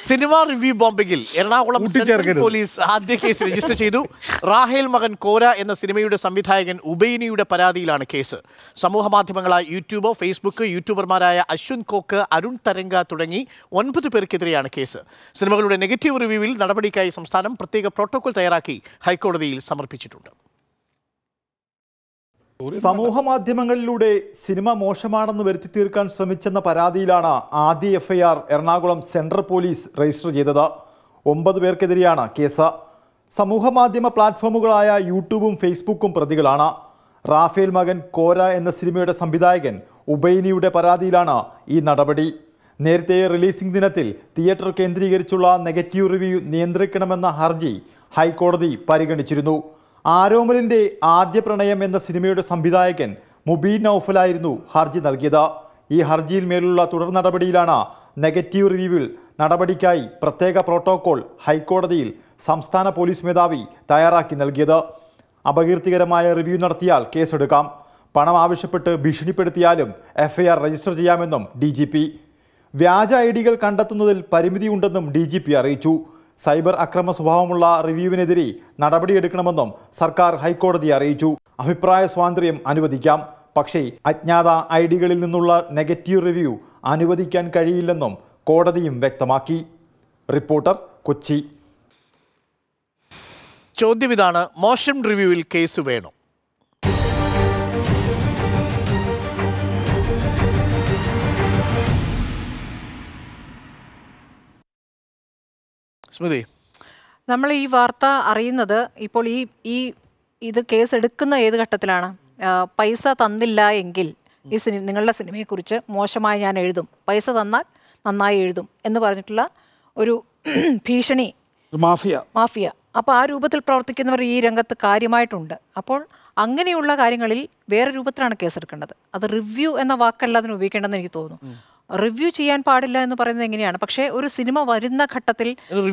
Cinema review ബോംബിങ്ങിൽ Ernakulam central police ആദ്യ case register ചെയ്തു. റാഹേൽ മകൻ കോര എന്ന സിനിമയുടെ സംവിധായകൻ ഉബൈനിയുടെ പരാതിയിലാണ് കേസ്. സമൂഹ മാധ്യമങ്ങളായ യൂട്യൂബ്, ഫേസ്ബുക്ക്, യൂട്യൂബർമാരായ അശ്വിൻ കോക്ക്, അരുൺ തരംഗ തുടങ്ങി 9 പേർക്കെതിരെയാണ് കേസ്. സിനിമകളുടെ നെഗറ്റീവ് റിവ്യൂവിൽ നടപടിക്കായി സംസ്ഥാനം പ്രത്യേക പ്രോട്ടോകോൾ തയ്യാറാക്കി ഹൈക്കോടതിയിൽ സമർപ്പിച്ചിട്ടുണ്ട്. സമൂഹ മാധ്യമങ്ങളിലൂടെ സിനിമ മോശമാണെന്ന് വരുത്തി തീർക്കാൻ ശ്രമിച്ചെന്ന പരാതിയിലാണ് ആദ്യ FIR Ernakulam central police register ചെയ്തത്. 9 പേർക്കെതിരെയാണ് കേസ്. സമൂഹ മാധ്യമ പ്ലാറ്റ്ഫോമുകളായ യൂട്യൂബും ഫേസ്ബുക്കും പ്രതികളാണ്. റാഫേൽ മകൻ കോര എന്ന സിനിമയുടെ സംവിധായകൻ ഉബൈനിയുടെ പരാതിയിലാണ് ഈ നടപടി. നേരത്തെ റിലീസിംഗ് ദിനത്തിൽ തിയേറ്റർ കേന്ദ്രീകരിച്ചുള്ള നെഗറ്റീവ് റിവ്യൂ നിയന്ത്രിക്കണമെന്ന ഹർജി ഹൈക്കോടതി പരിഗണിച്ചിരുന്നു. ആരോമലിൻ്റെ ആദ്യ പ്രണയം എന്ന സിനിമയുടെ സംവിധായകൻ മുബീൻ നൌഫലായിരുന്നു ഹർജി നൽകിയത്. ഈ ഹർജിയിൽ മേലുള്ള തുടർ നടപടിയിലാണ് നെഗറ്റീവ് റിവ്യൂവിൽ നടപടിക്കായി പ്രത്യേക പ്രോട്ടോകോൾ ഹൈക്കോടതിയിൽ സംസ്ഥാന പോലീസ് മേധാവി തയ്യാറാക്കി നൽകിയത്. അപകീർത്തികരമായ റിവ്യൂ നടത്തിയാൽ കേസെടുക്കാം. പണം ആവശ്യപ്പെട്ട് ഭീഷണിപ്പെടുത്തിയാലും എഫ്ഐആർ രജിസ്റ്റർ ചെയ്യാമെന്നും DGP. വ്യാജ ഐഡികൾ കണ്ടെത്തുന്നതിൽ പരിമിതിയുണ്ടെന്നും DGP അറിയിച്ചു. സൈബർ അക്രമ സ്വഭാവമുള്ള റിവ്യൂവിനെതിരെ നടപടിയെടുക്കണമെന്നും സർക്കാർ ഹൈക്കോടതിയെ അറിയിച്ചു. അഭിപ്രായ സ്വാതന്ത്ര്യം അനുവദിക്കാം, പക്ഷേ അജ്ഞാത ഐഡികളിൽ നിന്നുള്ള നെഗറ്റീവ് റിവ്യൂ അനുവദിക്കാൻ കഴിയില്ലെന്നും കോടതിയും വ്യക്തമാക്കി. റിപ്പോർട്ടർ, കൊച്ചി. ചോദ്യം ഇതാണ്: മോശം റിവ്യൂവിൽ കേസ് വേണോ? സ്മൃതി, നമ്മൾ ഈ വാർത്ത അറിയുന്നത് ഇപ്പോൾ ഇത് കേസ് എടുക്കുന്ന ഏത് ഘട്ടത്തിലാണ്? പൈസ തന്നില്ല എങ്കിൽ ഈ നിങ്ങളുടെ സിനിമയെക്കുറിച്ച് മോശമായി ഞാൻ എഴുതും, പൈസ തന്നാൽ നന്നായി എഴുതും എന്ന് പറഞ്ഞിട്ടുള്ള ഒരു ഭീഷണി, മാഫിയ. അപ്പോൾ ആ രൂപത്തിൽ പ്രവർത്തിക്കുന്നവർ ഈ രംഗത്ത് കാര്യമായിട്ടുണ്ട്. അപ്പോൾ അങ്ങനെയുള്ള കാര്യങ്ങളിൽ വേറെ രൂപത്തിലാണ് കേസെടുക്കേണ്ടത്. അത് റിവ്യൂ എന്ന വാക്കല്ല അതിന് ഉപയോഗിക്കേണ്ടതെന്ന് എനിക്ക് തോന്നുന്നു. റിവ്യൂ ചെയ്യാൻ പാടില്ല എന്ന് പറയുന്നത് എങ്ങനെയാണ്? പക്ഷേ ഒരു സിനിമ വരുന്ന ഘട്ടത്തിൽ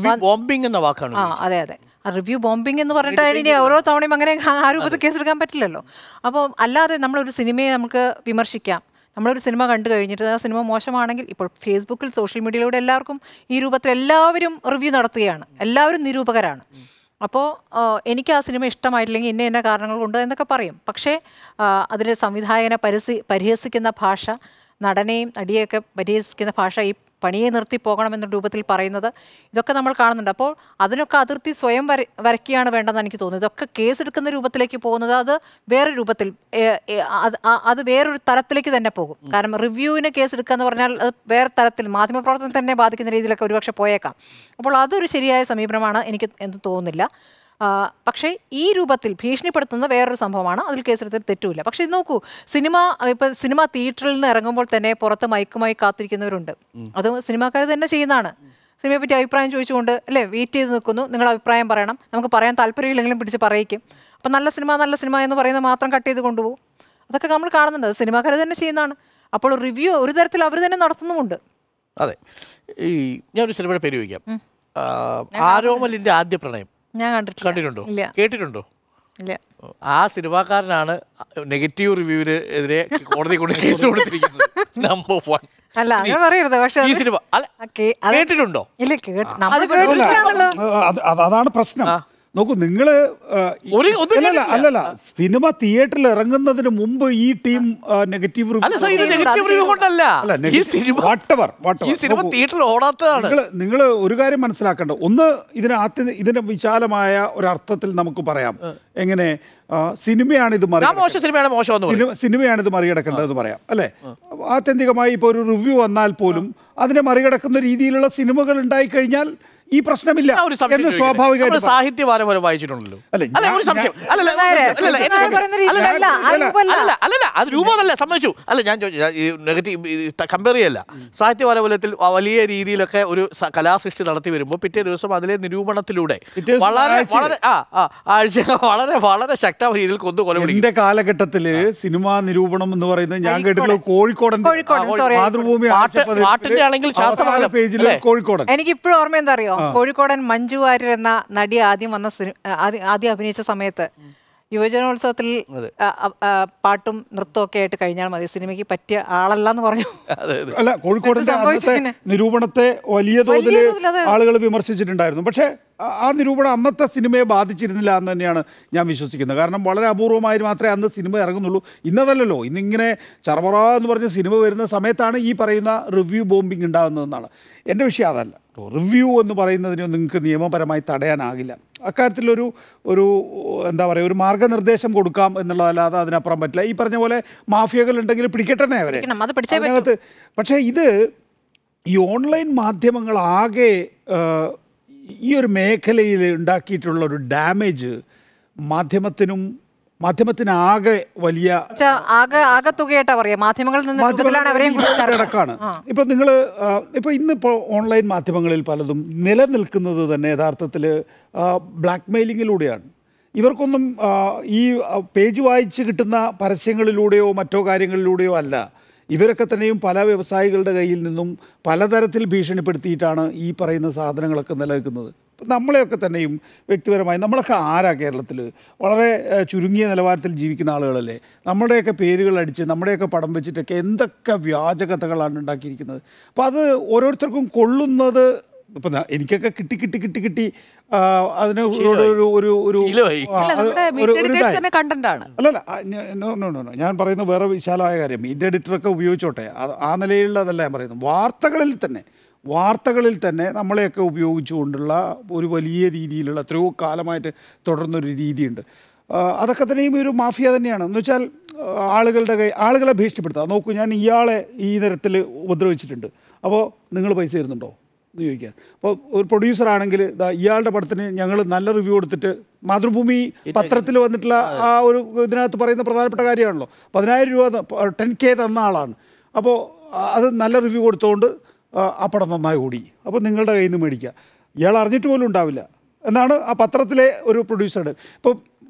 അതെ റിവ്യൂ ബോംബിംഗ് എന്ന് പറഞ്ഞിട്ടാണ് ഇനി ഓരോ തവണയും അങ്ങനെ ആ രൂപത്തിൽ കേസെടുക്കാൻ പറ്റില്ലല്ലോ. അപ്പോൾ അല്ലാതെ നമ്മളൊരു സിനിമയെ നമുക്ക് വിമർശിക്കാം. നമ്മളൊരു സിനിമ കണ്ടു കഴിഞ്ഞിട്ട് ആ സിനിമ മോശമാണെങ്കിൽ, ഇപ്പോൾ ഫേസ്ബുക്കിൽ സോഷ്യൽ മീഡിയയിലൂടെ എല്ലാവർക്കും ഈ രൂപത്തിൽ എല്ലാവരും റിവ്യൂ നടത്തുകയാണ്, എല്ലാവരും നിരൂപകരാണ്. അപ്പോൾ എനിക്ക് ആ സിനിമ ഇഷ്ടമായിട്ടില്ലെങ്കിൽ ഇന്ന കാരണങ്ങൾ കൊണ്ട് എന്നൊക്കെ പറയും. പക്ഷേ അതിലെ സംവിധായകനെ പരിഹസിക്കുന്ന ഭാഷ, നടനെയും നടിയെയൊക്കെ പരിഹസിക്കുന്ന ഭാഷ, ഈ പണിയെ നിർത്തി പോകണമെന്ന രൂപത്തിൽ പറയുന്നത്, ഇതൊക്കെ നമ്മൾ കാണുന്നുണ്ട്. അപ്പോൾ അതിനൊക്കെ അതിർത്തി സ്വയം വരയ്ക്കുകയാണ് വേണ്ടതെന്ന് എനിക്ക് തോന്നുന്നു. ഇതൊക്കെ കേസെടുക്കുന്ന രൂപത്തിലേക്ക് പോകുന്നത് അത് വേറെ രൂപത്തിൽ, അത് വേറൊരു തലത്തിലേക്ക് തന്നെ പോകും. കാരണം റിവ്യൂവിന് കേസെടുക്കുക എന്ന് പറഞ്ഞാൽ അത് വേറെ തലത്തിൽ മാധ്യമപ്രവർത്തനം തന്നെ ബാധിക്കുന്ന രീതിയിലൊക്കെ ഒരുപക്ഷെ പോയേക്കാം. അപ്പോൾ അതൊരു ശരിയായ സമീപനമാണ് എനിക്ക് എന്ന് തോന്നുന്നില്ല. പക്ഷേ ഈ രൂപത്തിൽ ഭീഷണിപ്പെടുത്തുന്ന വേറൊരു സംഭവമാണ്. അതിൽ കേസെടുത്തിൽ തെറ്റുമില്ല. പക്ഷേ ഇത് നോക്കൂ, സിനിമ തിയേറ്ററിൽ നിന്ന് ഇറങ്ങുമ്പോൾ തന്നെ പുറത്ത് മയക്കുമായി കാത്തിരിക്കുന്നവരുണ്ട്. അത് സിനിമാക്കാർ തന്നെ ചെയ്യുന്നതാണ്. സിനിമയെ പറ്റി അഭിപ്രായം ചോദിച്ചുകൊണ്ട് അല്ലേ വെയിറ്റ് ചെയ്ത് നിൽക്കുന്നു, നിങ്ങൾ അഭിപ്രായം പറയണം, നമുക്ക് പറയാൻ താല്പര്യമില്ലെങ്കിലും പിടിച്ച് പറയിക്കും. അപ്പം നല്ല സിനിമ എന്ന് പറയുന്നത് മാത്രം കട്ട് ചെയ്ത് കൊണ്ടുപോകും. അതൊക്കെ നമ്മൾ കാണുന്നുണ്ട്. അത് സിനിമാക്കാർ തന്നെ ചെയ്യുന്നതാണ്. അപ്പോൾ റിവ്യൂ ഒരു തരത്തിൽ അവർ തന്നെ നടത്തുന്നുമുണ്ട്. അതെ, ഈ ഞാനൊരു സിനിമയുടെ പേര് ചോദിക്കാം. ആരോമലിന്റെ ആദ്യ പ്രണയം ഞാൻ കണ്ടിട്ടുണ്ടോ? കേട്ടിട്ടുണ്ടോ? ഇല്ല. ആ സിനിമാക്കാരനാണ് നെഗറ്റീവ് റിവ്യൂവിനെതിരെ കോടതി കൊണ്ട് കേസ് കൊടുത്തിരിക്കുന്നത്. നമ്പർ 1. അല്ല, അങ്ങനെ പറയരുത്. പക്ഷേ ഈ സിനിമ കേട്ടിട്ടുണ്ടോ? അതാണ് പ്രശ്നം. നോക്കൂ, നിങ്ങള് അല്ലല്ല, സിനിമ തിയേറ്ററിൽ ഇറങ്ങുന്നതിന് മുമ്പ് ഈ ടീം നെഗറ്റീവ് നിങ്ങൾ ഒരു കാര്യം മനസ്സിലാക്കേണ്ട, ഒന്ന് ഇതിന് വിശാലമായ ഒരർത്ഥത്തിൽ നമുക്ക് പറയാം. എങ്ങനെ സിനിമയാണിത് മറികടക്കേണ്ടതെന്ന് പറയാം, അല്ലെ? ആത്യന്തികമായി ഇപ്പൊ ഒരു റിവ്യൂ വന്നാൽ പോലും അതിനെ മറികടക്കുന്ന രീതിയിലുള്ള സിനിമകൾ ഉണ്ടായിക്കഴിഞ്ഞാൽ ഈ പ്രശ്നമില്ല എന്ന് സ്വാഭാവികമായിട്ട് സാഹിത്യവാരം പോലെ വായിച്ചിട്ടുണ്ടല്ലോ. അത് രൂപമല്ല, സമ്മതിച്ചു. അല്ല, ഞാൻ നെഗറ്റീവ് കമ്പയർ ചെയ്യല്ല. സാഹിത്യവാരവലത്തിൽ വലിയ രീതിയിലൊക്കെ ഒരു കലാസൃഷ്ടി നടത്തി വരുമ്പോൾ പിറ്റേ ദിവസം അതിലെ നിരൂപണത്തിലൂടെ വളരെ വളരെ വളരെ ശക്തമായ രീതിയിൽ കൊന്നുകൊല. എന്റെ കാലഘട്ടത്തില് സിനിമാ നിരൂപണം എന്ന് പറയുന്നത് ഞാൻ കേട്ടിട്ടുള്ള കോഴിക്കോടൻ മാതൃഭൂമി പേജിൽ കോഴിക്കോടൻ. എനിക്കിപ്പോഴും ഓർമ്മ എന്താ അറിയോ? കോഴിക്കോടൻ മഞ്ജു വാര്യർ എന്ന നടി ആദ്യം അഭിനയിച്ച സമയത്ത് യുവജനോത്സവത്തിൽ പാട്ടും നൃത്തവും ഒക്കെ ആയിട്ട് കഴിഞ്ഞാൽ മതി, സിനിമയ്ക്ക് പറ്റിയ ആളല്ല എന്ന് പറഞ്ഞു. അല്ല, കോഴിക്കോടിന്റെ അന്നത്തെ നിരൂപണത്തെ വലിയ തോതിൽ ആളുകൾ വിമർശിച്ചിട്ടുണ്ടായിരുന്നു. പക്ഷേ ആ നിരൂപണം അന്നത്തെ സിനിമയെ ബാധിച്ചിരുന്നില്ല എന്ന് തന്നെയാണ് ഞാൻ വിശ്വസിക്കുന്നത്. കാരണം വളരെ അപൂർവമായി മാത്രമേ അന്ന് സിനിമ ഇറങ്ങുന്നുള്ളൂ. ഇന്നതല്ലല്ലോ, ഇന്നിങ്ങനെ ചറപറ എന്ന് പറഞ്ഞ് സിനിമ വരുന്ന സമയത്താണ് ഈ പറയുന്ന റിവ്യൂ ബോംബിംഗ് ഉണ്ടാകുന്നതെന്നാണ് എൻ്റെ വിഷയം. അതല്ല, റിവ്യൂ എന്ന് പറയുന്നതിന് നിങ്ങൾക്ക് നിയമപരമായി തടയാനാകില്ല. അക്കാര്യത്തിലൊരു എന്താ പറയുക, ഒരു മാർഗ്ഗനിർദ്ദേശം കൊടുക്കാം എന്നുള്ളതല്ലാതെ അതിനപ്പുറം പറ്റില്ല. ഈ പറഞ്ഞ പോലെ മാഫിയകൾ ഉണ്ടെങ്കിൽ പിടിക്കട്ടെ അവരെ അതിനകത്ത്. പക്ഷേ ഇത് ഈ ഓൺലൈൻ മാധ്യമങ്ങളാകെ ഈ ഒരു മേഖലയിൽ ഉണ്ടാക്കിയിട്ടുള്ള ഒരു ഡാമേജ് മാധ്യമത്തിനാകെ വലിയ അടക്കാണ്. ഇപ്പം നിങ്ങൾ ഇന്നിപ്പോൾ ഓൺലൈൻ മാധ്യമങ്ങളിൽ പലതും നിലനിൽക്കുന്നത് തന്നെ യഥാർത്ഥത്തിൽ ബ്ലാക്ക് മെയിലിങ്ങിലൂടെയാണ്. ഇവർക്കൊന്നും ഈ പേജ് വായിച്ച് കിട്ടുന്ന പരസ്യങ്ങളിലൂടെയോ മറ്റോ കാര്യങ്ങളിലൂടെയോ അല്ല. ഇവരൊക്കെ തന്നെയും പല വ്യവസായികളുടെ കയ്യിൽ നിന്നും പലതരത്തിൽ ഭീഷണിപ്പെടുത്തിയിട്ടാണ് ഈ പറയുന്ന സാധനങ്ങളൊക്കെ നിലനിൽക്കുന്നത്. നമ്മളെയൊക്കെ തന്നെയും വ്യക്തിപരമായി നമ്മളൊക്കെ ആരാ കേരളത്തിൽ വളരെ ചുരുങ്ങിയ നിലവാരത്തിൽ ജീവിക്കുന്ന ആളുകളല്ലേ. നമ്മുടെയൊക്കെ പേരുകൾ അടിച്ച് നമ്മുടെയൊക്കെ പടം വെച്ചിട്ടൊക്കെ എന്തൊക്കെ വ്യാജകഥകളാണ് ഉണ്ടാക്കിയിരിക്കുന്നത്. അപ്പോൾ അത് ഓരോരുത്തർക്കും കൊള്ളുന്നത് ഇപ്പം എനിക്കൊക്കെ കിട്ടി അതിന് അല്ലല്ല, ഞാൻ പറയുന്നത് വേറെ വിശാലമായ കാര്യം. മീഡിയ എഡിറ്ററൊക്കെ ഉപയോഗിച്ചോട്ടെ, ആ നിലയിലുള്ളതല്ല ഞാൻ പറയുന്നത്. വാർത്തകളിൽ തന്നെ നമ്മളെയൊക്കെ ഉപയോഗിച്ചുകൊണ്ടുള്ള ഒരു വലിയ രീതിയിലുള്ള എത്രയോ കാലമായിട്ട് തുടർന്നൊരു രീതിയുണ്ട്. അതൊക്കെ തന്നെയും ഒരു മാഫിയ തന്നെയാണ്. എന്ന് വെച്ചാൽ ആളുകളെ ഭീഷണിപ്പെടുത്തുക. നോക്കൂ, ഞാൻ ഇയാളെ ഈ തരത്തിൽ ഉപദ്രവിച്ചിട്ടുണ്ട്, അപ്പോൾ നിങ്ങൾ പൈസ തരുന്നുണ്ടോ എന്ന് ചോദിക്കാൻ. അപ്പോൾ ഒരു പ്രൊഡ്യൂസറാണെങ്കിൽ ഇയാളുടെ പടത്തിന് ഞങ്ങൾ നല്ല റിവ്യൂ കൊടുത്തിട്ട്, മാതൃഭൂമി പത്രത്തിൽ വന്നിട്ടുള്ള ആ ഒരു ഇതിനകത്ത് പറയുന്ന പ്രധാനപ്പെട്ട കാര്യമാണല്ലോ, 10,000 രൂപ 10K തന്ന ആളാണ്. അപ്പോൾ അത് നല്ല റിവ്യൂ കൊടുത്തുകൊണ്ട് ആ പടം നന്നായി ഓടി, അപ്പോൾ നിങ്ങളുടെ കയ്യിൽ നിന്ന് മേടിക്കുക. ഇയാൾ അറിഞ്ഞിട്ട് പോലും ഉണ്ടാവില്ല എന്നാണ് ആ പത്രത്തിലെ ഒരു പ്രൊഡ്യൂസറുടെ. ഇപ്പോൾ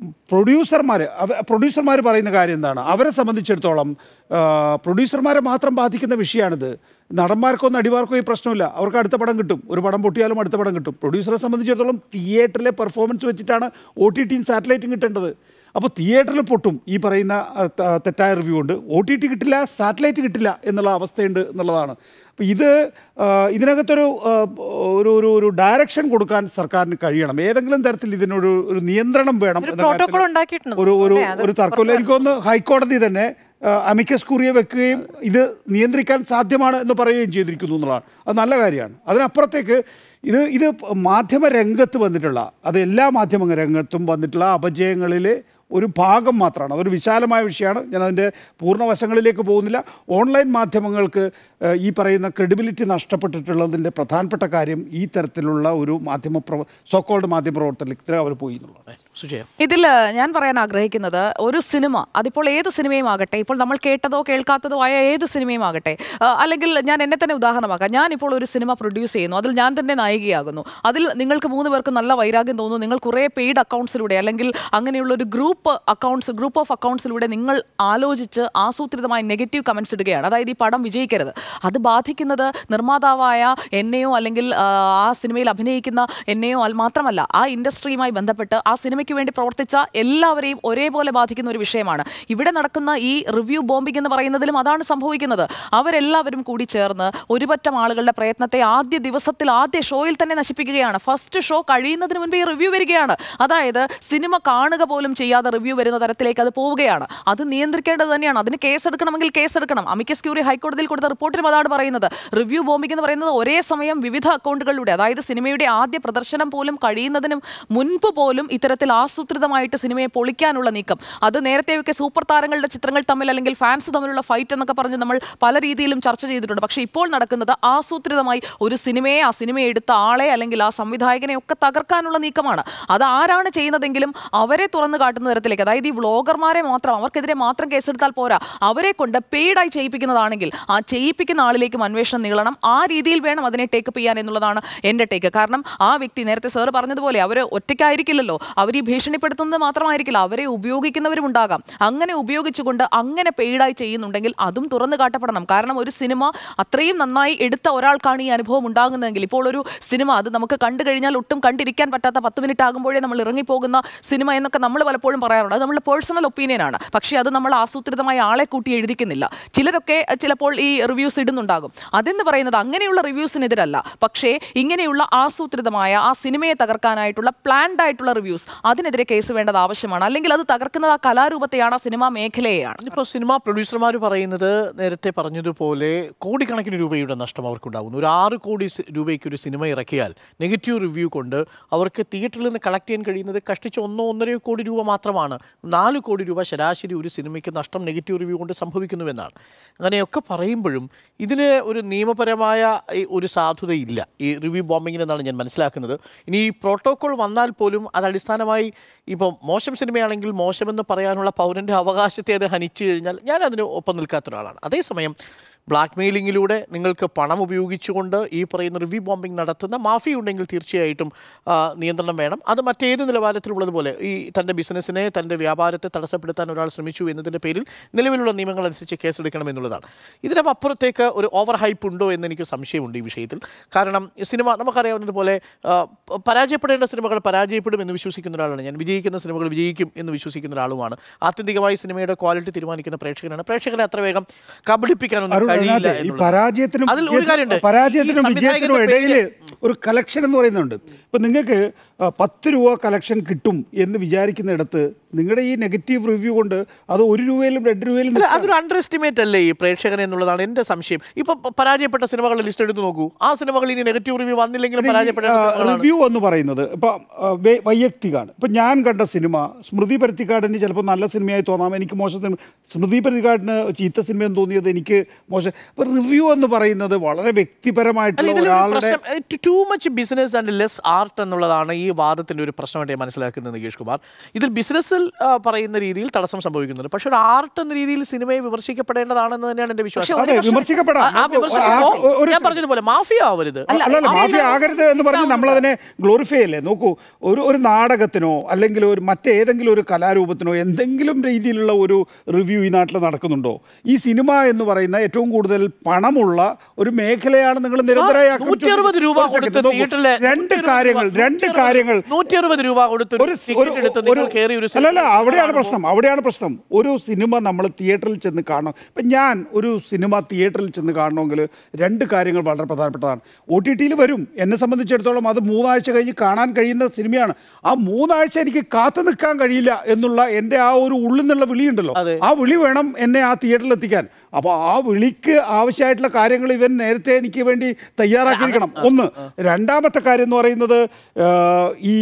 പ്രൊഡ്യൂസർമാർ പറയുന്ന കാര്യം എന്താണ്? അവരെ സംബന്ധിച്ചിടത്തോളം പ്രൊഡ്യൂസർമാരെ മാത്രം ബാധിക്കുന്ന വിഷയമാണിത്. നടന്മാർക്കൊന്നും അടിമാർക്കോ ഈ പ്രശ്നമില്ല. അവർക്ക് അടുത്ത പടം കിട്ടും, ഒരു പടം പൊട്ടിയാലും അടുത്ത പടം കിട്ടും. പ്രൊഡ്യൂസറെ സംബന്ധിച്ചിടത്തോളം തിയേറ്ററിലെ പെർഫോമൻസ് വെച്ചിട്ടാണ് OTTയും സാറ്റലൈറ്റും കിട്ടേണ്ടത്. അപ്പോൾ തിയേറ്ററിൽ പൊട്ടും ഈ പറയുന്ന തെറ്റായ റിവ്യൂ ഉണ്ട്, OTT കിട്ടില്ല, സാറ്റലൈറ്റ് കിട്ടില്ല എന്നുള്ള അവസ്ഥയുണ്ട് എന്നുള്ളതാണ്. അപ്പോൾ ഇതിനകത്തൊരു ഒരു ഡയറക്ഷൻ കൊടുക്കാൻ സർക്കാരിന് കഴിയണം. ഏതെങ്കിലും തരത്തിൽ ഇതിനൊരു നിയന്ത്രണം വേണം എന്ന ഒരു തർക്കമില്ല. എനിക്കൊന്ന് ഹൈക്കോടതി തന്നെ അമിക്കസ് ക്യൂറിയെ വെക്കുകയും ഇത് നിയന്ത്രിക്കാൻ സാധ്യമാണ് എന്ന് പറയുകയും ചെയ്തിരിക്കുന്നു എന്നുള്ളതാണ്. അത് നല്ല കാര്യമാണ്. അതിനപ്പുറത്തേക്ക് ഇത് മാധ്യമരംഗത്ത് വന്നിട്ടുള്ള, അത് എല്ലാ മാധ്യമ രംഗത്തും വന്നിട്ടുള്ള അപജയങ്ങളിൽ ഒരു ഭാഗം മാത്രമാണ്. അതൊരു വിശാലമായ വിഷയമാണ്. ഞാനതിൻ്റെ പൂർണ്ണവശങ്ങളിലേക്ക് പോകുന്നില്ല. ഓൺലൈൻ മാധ്യമങ്ങൾക്ക് ഈ പറയുന്ന ക്രെഡിബിലിറ്റി നഷ്ടപ്പെട്ടിട്ടുള്ളതിൻ്റെ പ്രധാനപ്പെട്ട കാര്യം ഈ തരത്തിലുള്ള ഒരു സോക്കോൾഡ് മാധ്യമപ്രവർത്തനത്തിൽ അവർ പോയി എന്നുള്ളതാണ്. ഇതിൽ ഞാൻ പറയാൻ ആഗ്രഹിക്കുന്നത്, ഒരു സിനിമ, അതിപ്പോൾ ഏത് സിനിമയും ആകട്ടെ, ഇപ്പോൾ നമ്മൾ കേട്ടതോ കേൾക്കാത്തതോ ആയ ഏത് സിനിമയും ആകട്ടെ, അല്ലെങ്കിൽ ഞാൻ എന്നെ തന്നെ ഉദാഹരണമാക്കാം. ഞാനിപ്പോൾ ഒരു സിനിമ പ്രൊഡ്യൂസ് ചെയ്യുന്നു, അതിൽ ഞാൻ തന്നെ നായികയാകുന്നു. അതിൽ നിങ്ങൾക്ക് 3 പേർക്ക് നല്ല വൈരാഗ്യം തോന്നുന്നു. നിങ്ങൾ കുറേ പെയ്ഡ് അക്കൗണ്ട്സിലൂടെ അല്ലെങ്കിൽ അങ്ങനെയുള്ള ഒരു ഗ്രൂപ്പ് ഓഫ് അക്കൗണ്ട്സിലൂടെ നിങ്ങൾ ആലോചിച്ച് ആസൂത്രിതമായി നെഗറ്റീവ് കമൻസ് ഇടുകയാണ്. അതായത് ഈ പടം വിജയിക്കരുത്. അത് ബാധിക്കുന്നത് നിർമ്മാതാവായ എന്നെയോ അല്ലെങ്കിൽ ആ സിനിമയിൽ അഭിനയിക്കുന്ന എന്നെയോ മാത്രമല്ല, ആ ഇൻഡസ്ട്രിയുമായി ബന്ധപ്പെട്ട് ആ സിനിമയ്ക്ക് വേണ്ടി പ്രവർത്തിച്ച എല്ലാവരെയും ഒരേപോലെ ബാധിക്കുന്ന ഒരു വിഷയമാണ്. ഇവിടെ നടക്കുന്ന ഈ റിവ്യൂ ബോംബിംഗ് എന്ന് പറയുന്നതിലും അതാണ് സംഭവിക്കുന്നത്. അവരെല്ലാവരും കൂടി ചേർന്ന് ഒരുപറ്റം ആളുകളുടെ പ്രയത്നത്തെ ആദ്യ ദിവസത്തിൽ ആദ്യ ഷോയിൽ തന്നെ നശിപ്പിക്കുകയാണ്. ഫസ്റ്റ് ഷോ കഴിയുന്നതിന് മുൻപ് ഈ റിവ്യൂ വരികയാണ്. അതായത് സിനിമ കാണുക പോലും ചെയ്യാതെ റിവ്യൂ വരുന്ന തരത്തിലേക്ക് അത് പോവുകയാണ്. അത് നിയന്ത്രിക്കേണ്ടത് തന്നെയാണ്. അതിന് കേസെടുക്കണമെങ്കിൽ കേസെടുക്കണം. അമിക്കസ് ക്യൂറി ഹൈക്കോടതിയിൽ കൊടുത്ത റിപ്പോർട്ടിലും അതാണ് പറയുന്നത്. റിവ്യൂ ബോംബിംഗ് എന്ന് പറയുന്നത് ഒരേ സമയം വിവിധ അക്കൗണ്ടുകളിലൂടെ, അതായത് സിനിമയുടെ ആദ്യ പ്രദർശനം പോലും കഴിയുന്നതിനും മുൻപ് പോലും ഇത്തരത്തിൽ ആസൂത്രിതമായിട്ട് സിനിമയെ പൊളിക്കാനുള്ള നീക്കം. അത് നേരത്തെയൊക്കെ സൂപ്പർ താരങ്ങളുടെ ചിത്രങ്ങൾ തമ്മിൽ അല്ലെങ്കിൽ ഫാൻസ് തമ്മിലുള്ള ഫൈറ്റ് എന്നൊക്കെ പറഞ്ഞ് നമ്മൾ പല രീതിയിലും ചർച്ച ചെയ്തിട്ടുണ്ട്. പക്ഷേ ഇപ്പോൾ നടക്കുന്നത് ആസൂത്രിതമായി ഒരു സിനിമയെ, ആ സിനിമയെ എടുത്ത ആളെ അല്ലെങ്കിൽ ആ സംവിധായകനെ ഒക്കെ തകർക്കാനുള്ള നീക്കമാണ്. അത് ആരാണ് ചെയ്യുന്നതെങ്കിലും അവരെ തുറന്നു കാട്ടുന്ന തരത്തിലേക്ക്, അതായത് ഈ വ്ളോഗർമാരെ മാത്രം, അവർക്കെതിരെ മാത്രം കേസെടുത്താൽ പോരാ, അവരെ കൊണ്ട് പെയ്ഡായി ചെയ്യിപ്പിക്കുന്നതാണെങ്കിൽ ആ പ്രചരിപ്പിക്കുന്ന ആളിലേക്കും അന്വേഷണം നീളണം. ആ രീതിയിൽ വേണം അതിനെ ടേക്കപ്പ് ചെയ്യാൻ എന്നുള്ളതാണ് എൻ്റെ ടേക്ക്. കാരണം ആ വ്യക്തി നേരത്തെ സാർ പറഞ്ഞതുപോലെ അവർ ഒറ്റയ്ക്കായിരിക്കില്ലല്ലോ, അവർ ഈ ഭീഷണിപ്പെടുത്തുന്നത് മാത്രമായിരിക്കില്ല, അവരെ ഉപയോഗിക്കുന്നവരും ഉണ്ടാകാം. അങ്ങനെ ഉപയോഗിച്ചുകൊണ്ട് അങ്ങനെ പെയ്ഡായി ചെയ്യുന്നുണ്ടെങ്കിൽ അതും തുറന്നു കാട്ടപ്പെടണം. കാരണം ഒരു സിനിമ അത്രയും നന്നായി എടുത്ത ഒരാൾക്കാണ് ഈ അനുഭവം ഉണ്ടാകുന്നതെങ്കിൽ, ഇപ്പോൾ ഒരു സിനിമ അത് നമുക്ക് കണ്ടു കഴിഞ്ഞാൽ ഒട്ടും കണ്ടിരിക്കാൻ പറ്റാത്ത 10 മിനിറ്റ് ആകുമ്പോഴേ നമ്മൾ ഇറങ്ങിപ്പോകുന്ന സിനിമ എന്നൊക്കെ നമ്മൾ പലപ്പോഴും പറയാറുണ്ട്. അത് നമ്മുടെ പേഴ്സണൽ ഒപ്പീനിയനാണ്. പക്ഷേ അത് നമ്മൾ ആസൂത്രിതമായ ആളെ കൂട്ടി എഴുതിക്കുന്നില്ല. ചിലരൊക്കെ ചിലപ്പോൾ ഈ റിവ്യൂസ് ഇടുന്നുണ്ടാകും. അതെന്ന് പറയുന്നത് അങ്ങനെയുള്ള റിവ്യൂസിനെതിരല്ല, പക്ഷേ ഇങ്ങനെയുള്ള ആസൂത്രിതമായ ആ സിനിമയെ തകർക്കാനായിട്ടുള്ള പ്ലാൻഡ് ആയിട്ടുള്ള റിവ്യൂസ്, അതിനെതിരെ കേസ് വേണ്ടത് ആവശ്യമാണ്. അല്ലെങ്കിൽ അത് തകർക്കുന്നത് ആ കലാരൂപത്തെയാണ്, ആ സിനിമാ മേഖലയെയാണ്. ഇപ്പോൾ സിനിമാ പ്രൊഡ്യൂസർമാർ പറയുന്നത് നേരത്തെ പറഞ്ഞതുപോലെ കോടിക്കണക്കിന് രൂപയുടെ നഷ്ടം അവർക്കുണ്ടാകുന്നു. ഒരു 6 കോടി രൂപയ്ക്ക് ഒരു സിനിമ ഇറക്കിയാൽ നെഗറ്റീവ് റിവ്യൂ കൊണ്ട് അവർക്ക് തിയേറ്ററിൽ നിന്ന് കളക്ട് ചെയ്യാൻ കഴിയുന്നത് കഷ്ടിച്ച് 1-1.5 കോടി രൂപ മാത്രമാണ്. 4 കോടി രൂപ ശരാശരി ഒരു സിനിമയ്ക്ക് നഷ്ടം നെഗറ്റീവ് റിവ്യൂ കൊണ്ട് സംഭവിക്കുന്നുവെന്നാണ്. അങ്ങനെയൊക്കെ പറയുമ്പോഴും ഇതിന് ഒരു നിയമപരമായ ഒരു സാധുതയില്ല ഈ റിവ്യൂ ബോംബിങ്ങിനെന്നാണ് ഞാൻ മനസ്സിലാക്കുന്നത്. ഇനി ഈ പ്രോട്ടോകോൾ വന്നാൽ പോലും അത് അടിസ്ഥാനമായി ഇപ്പോൾ മോശം സിനിമയാണെങ്കിൽ മോശമെന്ന് പറയാനുള്ള പൗരൻ്റെ അവകാശത്തെ അത് ഹനിച്ചു കഴിഞ്ഞാൽ ഞാൻ അതിന് ഒപ്പം നിൽക്കാത്ത ഒരാളാണ്. അതേസമയം ബ്ലാക്ക് മെയിലിങ്ങിലൂടെ നിങ്ങൾക്ക് പണം ഉപയോഗിച്ചുകൊണ്ട് ഈ പറയുന്ന റിവ്യൂ ബോംബിംഗ് നടത്തുന്ന മാഫിയ ഉണ്ടെങ്കിൽ തീർച്ചയായിട്ടും നിയന്ത്രണം വേണം. അത് മറ്റേത് നിലവാരത്തിലുള്ളതുപോലെ ഈ തൻ്റെ ബിസിനസ്സിനെ, തൻ്റെ വ്യാപാരത്തെ തടസ്സപ്പെടുത്താൻ ഒരാൾ ശ്രമിച്ചു എന്നതിൻ്റെ പേരിൽ നിലവിലുള്ള നിയമങ്ങളനുസരിച്ച് കേസെടുക്കണം എന്നുള്ളതാണ്. ഇതിനും അപ്പുറത്തേക്ക് ഒരു ഓവർ ഹൈപ്പ് ഉണ്ടോ എന്നെനിക്ക് സംശയമുണ്ട് ഈ വിഷയത്തിൽ. കാരണം സിനിമ നമുക്കറിയാവുന്നതുപോലെ പരാജയപ്പെടേണ്ട സിനിമകൾ പരാജയപ്പെടും എന്ന് വിശ്വസിക്കുന്ന ഒരാളാണ് ഞാൻ. വിജയിക്കുന്ന സിനിമകൾ വിജയിക്കും എന്ന് വിശ്വസിക്കുന്ന ഒരാളുമാണ്. ആത്യന്തികമായി സിനിമയുടെ ക്വാളിറ്റി തീരുമാനിക്കുന്ന പ്രേക്ഷകനാണ്. പ്രേക്ഷകരെ അത്ര വേഗം കബളിപ്പിക്കാനൊന്നും ഈ പരാജയത്തിനും വിജയത്തിനും ഇടയിൽ ഒരു കളക്ഷൻ എന്ന് പറയുന്നുണ്ട്. ഇപ്പൊ നിങ്ങൾക്ക് 10 രൂപ കളക്ഷൻ കിട്ടും എന്ന് വിചാരിക്കുന്നിടത്ത് നിങ്ങളുടെ ഈ നെഗറ്റീവ് റിവ്യൂ കൊണ്ട് അത് 1 രൂപയിലും 2 രൂപയിലും അതൊരു അണ്ടർ എസ്റ്റിമേറ്റ് അല്ലേ ഈ പ്രേക്ഷകൻ എന്നുള്ളതാണ് എൻ്റെ സംശയം. ഇപ്പൊ പരാജയപ്പെട്ട സിനിമകളുടെ ലിസ്റ്റ് എടുത്ത് നോക്കൂ. ആ സിനിമകൾ ഇനി നെഗറ്റീവ് റിവ്യൂ വന്നില്ലെങ്കിലും പരാജയപ്പെട്ട റിവ്യൂ എന്ന് പറയുന്നത് ഇപ്പൊ വൈയക്തികമാണ്. ഇപ്പൊ ഞാൻ കണ്ട സിനിമ സ്മൃതി പരുത്തിക്കാടിന് ചിലപ്പോൾ നല്ല സിനിമയായി തോന്നാം, എനിക്ക് മോശം സിനിമ. സ്മൃതി പരുത്തിക്കാടിന് ചീത്ത സിനിമയെന്ന് തോന്നിയത് എനിക്ക് മോശം. ഇപ്പൊ റിവ്യൂ എന്ന് പറയുന്നത് വളരെ വ്യക്തിപരമായിട്ടുള്ള ഒരാളുടെ too much business and less art എന്നുള്ളതാണ് ഈ വാദത്തിന്റെ ഒരു പ്രശ്നമായിട്ട് ഞാൻ മനസ്സിലാക്കുന്നത് നികേഷ് കുമാർ. ഇതിൽ ബിസിനസ്സിൽ പറയുന്ന രീതിയിൽ തടസ്സം സംഭവിക്കുന്നുണ്ട്. പക്ഷെ ഒരു ആർട്ട് എന്ന രീതിയിൽ സിനിമയെ വിമർശിക്കപ്പെടേണ്ടതാണെന്ന് തന്നെയാണ് എന്റെ വിശ്വാസം. ഞാൻ പറഞ്ഞതുപോലെ മാഫിയ ആവരുത്, മാഫിയ ആകരുത് എന്ന് പറഞ്ഞ് നമ്മളതിനെ ഗ്ലോറിഫൈ അല്ലേ. നോക്കൂ, ഒരു നാടകത്തിനോ അല്ലെങ്കിൽ ഒരു മറ്റേതെങ്കിലും ഒരു കലാരൂപത്തിനോ എന്തെങ്കിലും രീതിയിലുള്ള ഒരു റിവ്യൂ ഈ നാട്ടിൽ നടക്കുന്നുണ്ടോ? ഈ സിനിമ എന്ന് പറയുന്ന ഏറ്റവും കൂടുതൽ പണമുള്ള ഒരു മേഖലയാണ്. നിങ്ങൾ നിരന്തരമായി 160 രൂപ കൊടുത്ത് രണ്ട് കാര്യങ്ങൾ 160 രൂപ കൊടുത്ത് അല്ലല്ല, അവിടെയാണ് പ്രശ്നം. ഒരു സിനിമ നമ്മൾ തിയേറ്ററിൽ ചെന്ന് കാണണം. ഇപ്പം ഞാൻ ഒരു സിനിമ തിയേറ്ററിൽ ചെന്ന് കാണണമെങ്കിൽ 2 കാര്യങ്ങൾ വളരെ പ്രധാനപ്പെട്ടതാണ്. OTT-യിൽ വരും, എന്നെ സംബന്ധിച്ചിടത്തോളം അത് 3 ആഴ്ച കഴിഞ്ഞ് കാണാൻ കഴിയുന്ന സിനിമയാണ്. ആ 3 ആഴ്ച എനിക്ക് കാത്തു നിൽക്കാൻ കഴിയില്ല എന്നുള്ള എൻ്റെ ആ ഒരു ഉള്ളിൽ നിന്നുള്ള വിളിയുണ്ടല്ലോ, ആ വിളി വേണം എന്നെ ആ തിയേറ്ററിൽ എത്തിക്കാൻ. അപ്പോൾ ആ വിളിക്ക് ആവശ്യമായിട്ടുള്ള കാര്യങ്ങൾ ഇവൻ നേരത്തെ എനിക്ക് വേണ്ടി തയ്യാറാക്കിയിരിക്കണം. ഒന്ന്. രണ്ടാമത്തെ കാര്യം എന്ന് പറയുന്നത് ഈ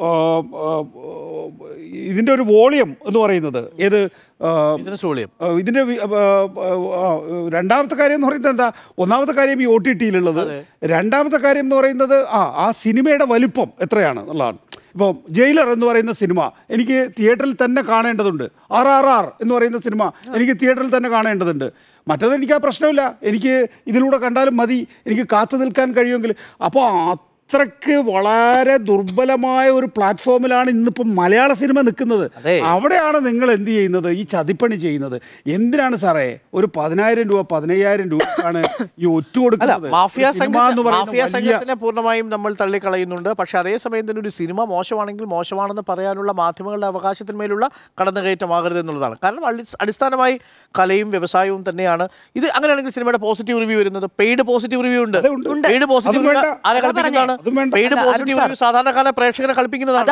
ഇതിൻ്റെ ഒരു വോളിയം എന്ന് പറയുന്നത് ഏത് ഇതിൻ്റെ രണ്ടാമത്തെ കാര്യം എന്ന് പറയുന്നത് എന്താ? ഒന്നാമത്തെ കാര്യം ഈ OTT-യിലുള്ളത്. രണ്ടാമത്തെ കാര്യം എന്ന് പറയുന്നത് ആ സിനിമയുടെ വലിപ്പം എത്രയാണ് എന്നുള്ളതാണ്. ഇപ്പോൾ ജയിലർ എന്ന് പറയുന്ന സിനിമ എനിക്ക് തിയേറ്ററിൽ തന്നെ കാണേണ്ടതുണ്ട്. RRR എന്ന് പറയുന്ന സിനിമ എനിക്ക് തിയേറ്ററിൽ തന്നെ കാണേണ്ടതുണ്ട്. മറ്റത് എനിക്ക് ആ പ്രശ്നമില്ല, എനിക്ക് ഇതിലൂടെ കണ്ടാലും മതി, എനിക്ക് കാത്തു നിൽക്കാൻ കഴിയുമെങ്കിൽ. അപ്പോൾ അത്രയ്ക്ക് വളരെ ദുർബലമായ ഒരു പ്ലാറ്റ്ഫോമിലാണ് ഇന്നിപ്പം മലയാള സിനിമ നിൽക്കുന്നത്. അവിടെയാണ് നിങ്ങൾ എന്ത് ചെയ്യുന്നത്? ഈ ചതിപ്പണി ചെയ്യുന്നത്. എന്തിനാണ് സാറേ ഒരു 10,000 രൂപ 15,000 രൂപയാണ് ഈ ഒറ്റ കൊടുക്കുന്നത്? മാഫിയ സംഘത്തിനെ പൂർണ്ണമായും നമ്മൾ തള്ളിക്കളയുന്നുണ്ട്. പക്ഷെ അതേസമയം തന്നെ ഒരു സിനിമ മോശമാണെങ്കിൽ മോശമാണെന്ന് പറയാനുള്ള മാധ്യമങ്ങളുടെ അവകാശത്തിന്മേലുള്ള കടന്നുകയറ്റമാകരുത് എന്നുള്ളതാണ്. കാരണം അടിസ്ഥാനമായി കലയും വ്യവസായവും തന്നെയാണ് ഇത്. അങ്ങനെയാണെങ്കിൽ സിനിമയുടെ പോസിറ്റീവ് റിവ്യൂ വരുന്നത് പെയ്ഡ് പോസിറ്റീവ് റിവ്യൂ ഉണ്ട്. പെയ്ഡ് പോസിറ്റീവ് ആരെ കളിപ്പിക്കുന്നതാണ്? സാധാരണക്കാര പ്രേക്ഷകരെ കളിപ്പിക്കുന്നതാണ്.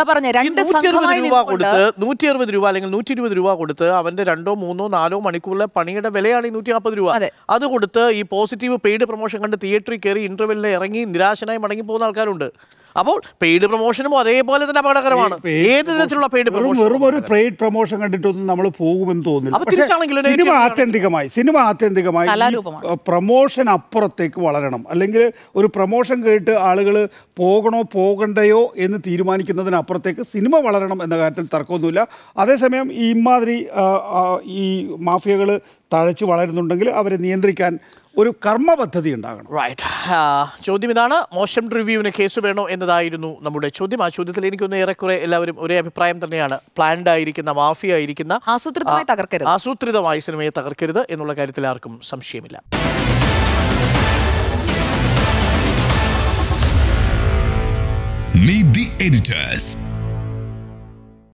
160 രൂപ അല്ലെങ്കിൽ 120 രൂപ കൊടുത്ത് അവന്റെ 2, 3, 4 മണിക്കൂറിലെ പണിയുടെ വിലയാണ് ഈ 140 രൂപ. അത് കൊടുത്ത് ഈ പോസിറ്റീവ് പെയ്ഡ് പ്രൊമോഷൻ കണ്ട് തിയേറ്ററിൽ കയറി ഇന്റർവെല്ലിൽ ഇറങ്ങി നിരാശനായി മടങ്ങി പോകുന്ന ആൾക്കാരുണ്ട്. അപ്പോൾ പെയ്ഡ് പ്രൊമോഷനും അതേപോലെ തന്നെ അപകടകരമാണ്. ഏത് തരത്തിലുള്ള പെയ്ഡ് പ്രൊമോഷൻ? വെറും ഒരു പെയ്ഡ് പ്രൊമോഷൻ കണ്ടിട്ടൊന്നും നമ്മൾ പോകുമെന്ന് തോന്നുന്നില്ല. സിനിമ ആത്യന്തികമായി പ്രൊമോഷൻ അപ്പുറത്തേക്ക് വളരണം. അല്ലെങ്കിൽ ഒരു പ്രൊമോഷൻ കേട്ട് ആളുകൾ പോകണോ പോകണ്ടയോ എന്ന് തീരുമാനിക്കുന്നതിനപ്പുറത്തേക്ക് സിനിമ വളരണം എന്ന കാര്യത്തിൽ തർക്കമൊന്നുമില്ല. അതേസമയം ഈ ഇമാതിരി ഈ മാഫിയകൾ തഴച്ച് വളരുന്നുണ്ടെങ്കിൽ അവരെ നിയന്ത്രിക്കാൻ ഒരു കർമ്മ പദ്ധതി ഉണ്ടാകണം. റൈറ്റ്. ചോദ്യം ഇതാണ്, മോശം റിവ്യൂവിന് കേസ് വേണോ എന്നതായിരുന്നു നമ്മുടെ ചോദ്യം. ആ ചോദ്യത്തിൽ എനിക്കൊന്ന് ഏറെക്കുറെ എല്ലാവരും ഒരേ അഭിപ്രായം തന്നെയാണ്. പ്ലാൻഡ് ആയിരിക്കുന്ന, മാഫിയ ആയിരിക്കുന്ന, ആസൂത്രിതമായി സിനിമയെ തകർക്കരുത് എന്നുള്ള കാര്യത്തിൽ ആർക്കും സംശയമില്ല. Meet the editors.